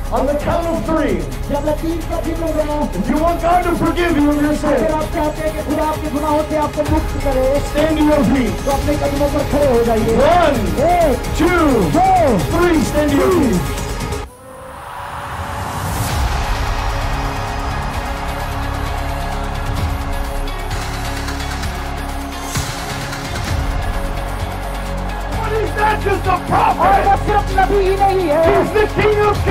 On the count of 3, जब मैं 3 का गिनूंगा, if you want God to forgive you of your अगर sins, आप चाहते हैं कि खुदा आपके गुनाहों से आपको मुक्त करे, stand to your feet. तो अपने कदमों पर खड़े हो जाइए। 1, 1, 2, 2, 3, stand to your feet. What is that? Just a prophet. और वो सिर्फ नबी ही नहीं है, He's the King of